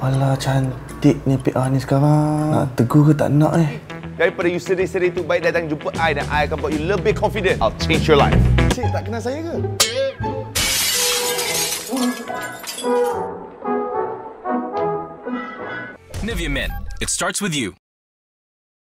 Alah, cantiknya PA ni sekarang. Nak tegur ke tak nak ni? Daripada you sedih-sedih tu, baik datang jumpa I dan I akan buat you lebih confident. I'll change your life. Cik, tak kenal saya ke? Nivea Men. It starts with you.